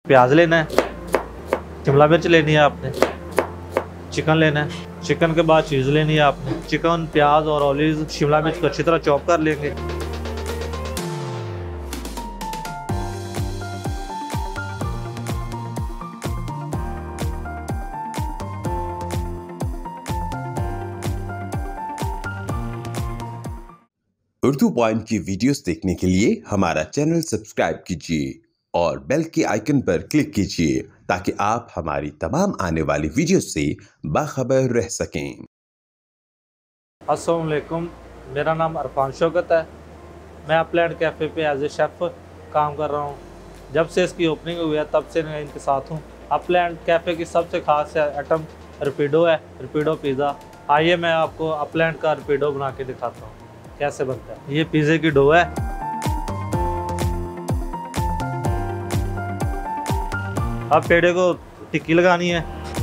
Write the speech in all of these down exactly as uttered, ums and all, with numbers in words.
प्याज लेना है, शिमला मिर्च लेनी है आपने, चिकन लेना है, चिकन के बाद चीज़ लेनी है आपने। चिकन, प्याज और ऑलिव, शिमला मिर्च को अच्छी तरह चॉप कर लेंगे। उर्दू पॉइंट की वीडियोस देखने के लिए हमारा चैनल सब्सक्राइब कीजिए और बेल के आइकन पर क्लिक कीजिए ताकि आप हमारी तमाम आने वाली वीडियो से बाखबर रह सकें। अस्सलाम वालेकुम, मेरा नाम अरफान शौकत है। मैं अपलैंड कैफ़े पे एज ए शेफ़ काम कर रहा हूँ। जब से इसकी ओपनिंग हुई है तब से मैं इनके साथ हूँ। अपलैंड कैफ़े की सबसे ख़ास आइटम रपीडो है, रपीडो पिज़्ज़ा। आइए मैं आपको अपलैंड का रपीडो बना के दिखाता हूँ कैसे बनता है। ये पिज़्ज़े की डो है। अब पेड़े को टिक्की लगानी है।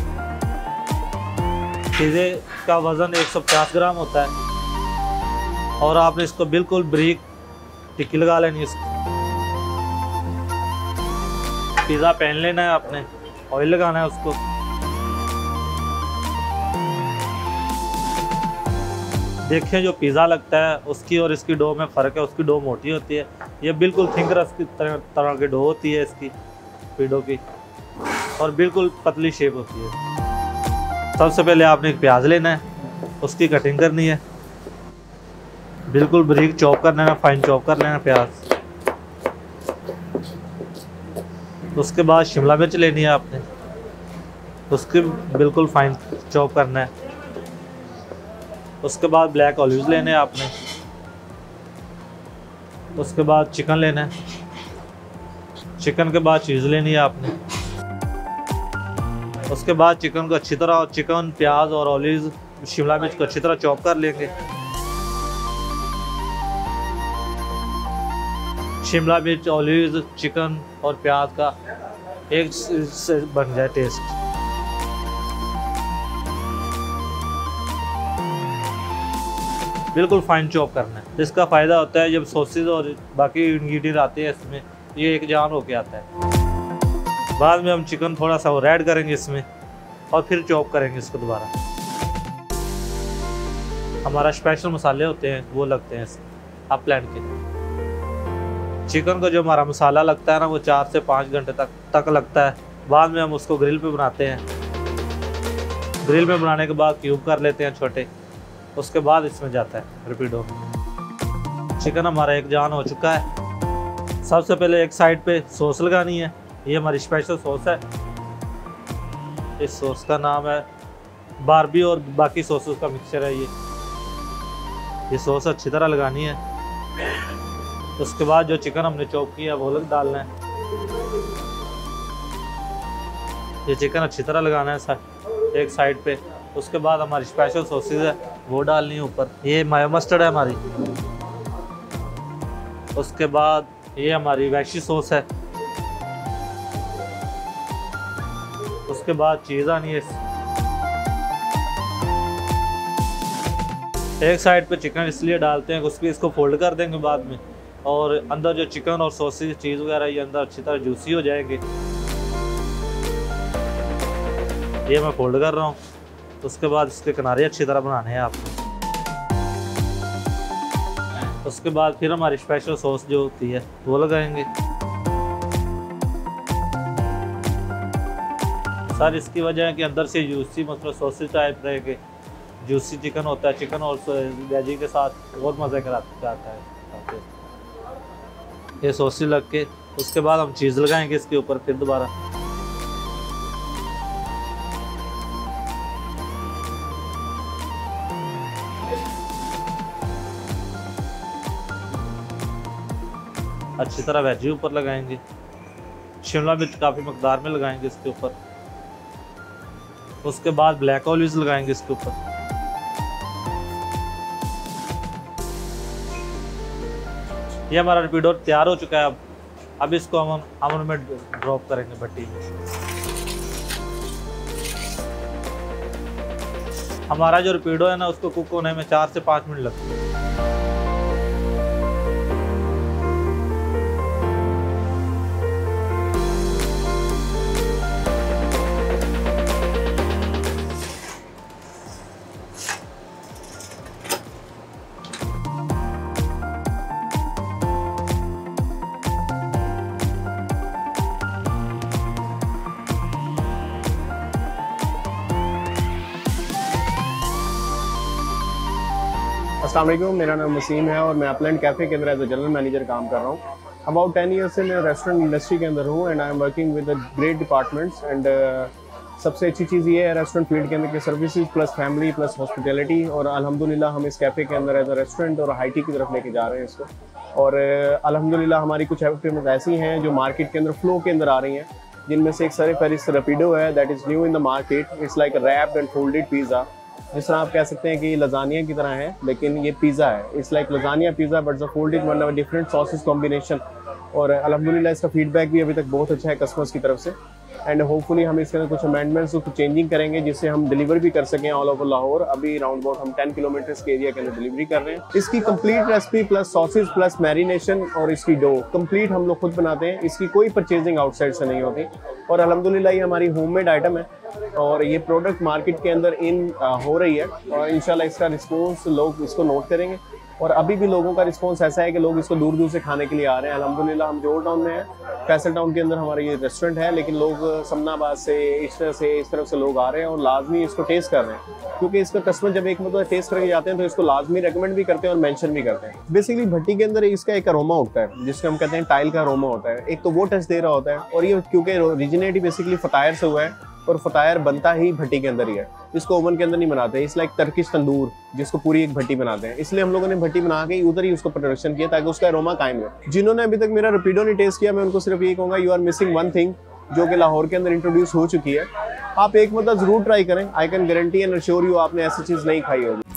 पिज़्ज़े का वज़न एक सौ पचास ग्राम होता है और आपने इसको बिल्कुल बारीक टिक्की लगा लेनी है। इसको पिज़्ज़ा पैन लेना है आपने, ऑयल लगाना है उसको। देखें जो पिज़्ज़ा लगता है उसकी और इसकी डो में फ़र्क है। उसकी डो मोटी होती है, ये बिल्कुल थिंकरस की तरह तरह की डो होती है इसकी पिडो की, और बिल्कुल पतली शेप होती है। सबसे पहले आपने एक प्याज लेना है, उसकी कटिंग करनी है, बिल्कुल बारीक चॉप करना है, फाइन चॉप कर लेना प्याज। उसके बाद शिमला मिर्च लेनी है आपने, उसकी बिल्कुल फाइन चॉप करना है। उसके बाद ब्लैक ऑलिव्स लेने हैं आपने। उसके बाद चिकन लेना है, चिकन के बाद चीज़ लेनी है आपने। उसके बाद चिकन को अच्छी तरह, चिकन, प्याज और ऑलिव्स, शिमला मिर्च को अच्छी तरह चॉप कर लेंगे। शिमला मिर्च, ऑलिव्स, चिकन और प्याज का एक से बन जाए टेस्ट। बिल्कुल फाइन चॉप करना है। इसका फ़ायदा होता है जब सॉसेज और बाकी इंग्रेडिएंट आते हैं इसमें, ये एक जान होके आता है। बाद में हम चिकन थोड़ा सा और ऐड करेंगे इसमें और फिर चॉप करेंगे इसको दोबारा। हमारा स्पेशल मसाले होते हैं वो लगते हैं अपलैंड के। चिकन का जो हमारा मसाला लगता है ना वो चार से पाँच घंटे तक तक लगता है। बाद में हम उसको ग्रिल पे बनाते हैं। ग्रिल में बनाने के बाद क्यूब कर लेते हैं छोटे। उसके बाद इसमें जाता है रपीडो। चिकन हमारा एक जान हो चुका है। सबसे पहले एक साइड पे सॉस लगानी है। ये हमारी स्पेशल सॉस है। इस सॉस का नाम है बारबी और बाकी सॉसेस का मिक्सचर है ये। ये सॉस अच्छी तरह लगानी है। उसके बाद जो चिकन हमने चॉप किया है वो लग डालना है। ये चिकन अच्छी तरह लगाना है एक साइड पे। उसके बाद हमारी स्पेशल सॉसेज है वो डालनी है ऊपर। ये मायो मस्टर्ड है हमारी। उसके बाद ये हमारी वैशी सॉस है। उसके बाद चीज़ आनी है। एक साइड पे चिकन इसलिए डालते हैं कि उसकी इसको फोल्ड कर देंगे बाद में, और अंदर जो चिकन और सॉसेज चीज़ वगैरह ये अंदर अच्छी तरह जूसी हो जाएंगे। ये मैं फोल्ड कर रहा हूँ। उसके बाद इसके किनारे अच्छी तरह बनाने हैं आपको। उसके बाद फिर हमारी स्पेशल सॉस जो होती है वो लगाएंगे। सर इसकी वजह है कि अंदर से जूसी मतलब सॉसेज टाइप रहेंगे। जूसी चिकन होता है, चिकन और वेजी के साथ और मज़े कराता है। ये सॉसेज लग के उसके बाद हम चीज़ लगाएंगे इसके ऊपर फिर दोबारा। अच्छी तरह वेजी ऊपर लगाएंगे। शिमला मिर्च काफ़ी मकदार में लगाएंगे इसके ऊपर। उसके बाद ब्लैक ऑलिव्स लगाएंगे इसके ऊपर। ये हमारा रपीडो तैयार हो चुका है। अब अब इसको हम अमन में ड्रॉप करेंगे भट्टी में। हमारा जो रपीडो है ना उसको कुक होने में चार से पाँच मिनट लगते हैं। अस्सलाम वालेकुम, मेरा नाम वसीम है और मैं अपलैंड कैफ़े के अंदर एज अ जनरल मैनेजर काम कर रहा हूँ। अबाउट टेन ईयर से मैं रेस्टोरेंट इंडस्ट्री के अंदर हूँ and I am working with great departments and सबसे अच्छी चीज़ ये है रेस्टोरेंट फील्ड के अंदर के services plus family plus hospitality, और अल्हम्दुलिल्लाह हम इस कैफ़े के अंदर एज अ रेस्टोरेंट और हाई टी की तरफ लेके जा रहे हैं इसको। और अल्हम्दुलिल्लाह हमारी कुछ एफएम ऐसी हैं जो मार्केट के अंदर फ्लो के अंदर आ रही हैं, जिनमें से एक सर पेरिस रैपिडो है that is new in the market. It's like wrapped and folded pizza, जिस तरह आप कह सकते हैं कि लजानिया की तरह है, लेकिन ये पिज़्ज़ा है। It's like lasagna pizza but the folded one different sauces combination. और अल्हम्दुलिल्लाह इसका फीडबैक भी अभी तक बहुत अच्छा है कस्टमर्स की तरफ से एंड होपफुली हम इसके अंदर कुछ अमेंडमेंट्स कुछ चेंजिंग करेंगे जिससे हम डिलीवर भी कर सकें ऑल ओवर लाहौर। अभी राउंड अबाउट हम टेन किलोमीटर के एरिया के अंदर डिलीवरी कर रहे हैं। इसकी complete recipe plus sausage plus marination और इसकी डो कंप्लीट हम लोग खुद बनाते हैं। इसकी कोई परचेजिंग आउटसाइड से नहीं होती और अल्हम्दुलिल्लाह ये हमारी होममेड आइटम है और ये प्रोडक्ट मार्केट के अंदर इन आ, हो रही है और इंशाल्लाह इसका रिस्पॉन्स लोग इसको नोट करेंगे। और अभी भी लोगों का रिस्पांस ऐसा है कि लोग इसको दूर दूर से खाने के लिए आ रहे हैं। अल्हम्दुलिल्लाह हम जोहर टाउन में हैं, फैसल टाउन के अंदर हमारा ये रेस्टोरेंट है, लेकिन लोग समनाबाद से इस तरह से इस तरफ से लोग आ रहे हैं और लाजमी इसको टेस्ट कर रहे हैं, क्योंकि इसका कस्टमर जब एक मतलब टेस्ट करके जाते हैं तो इसको लाजमी रेकमेंड भी करते हैं और मेंशन भी करते हैं। बेसिकली भट्टी के अंदर इसका एक अरोमा उठता है जिसको हम कहते हैं टाइल का अरोमा होता है, एक तो वो टच दे रहा होता है और ये क्योंकि ओरिजिनेट बेसिकली फतायर से हुआ है और फतायर बनता ही भट्टी के अंदर ही है, इसको ओवन के अंदर नहीं बनाते। इस लाइक टर्किश तंदूर जिसको पूरी एक भट्टी बनाते हैं, इसलिए हम लोगों ने भट्टी बना के उधर ही उसको प्रोडक्शन किया ताकि उसका अरोमा कायम रहे। जिन्होंने अभी तक मेरा रैपिडो नहीं टेस्ट किया, मैं उनको सिर्फ ये कहूँगा you are missing one thing जो कि लाहौर के अंदर इंट्रोड्यूस हो चुकी है। आप एक मतलब जरूर ट्राई करें, I can guarantee and assure you आपने ऐसी चीज़ नहीं खाई होगी।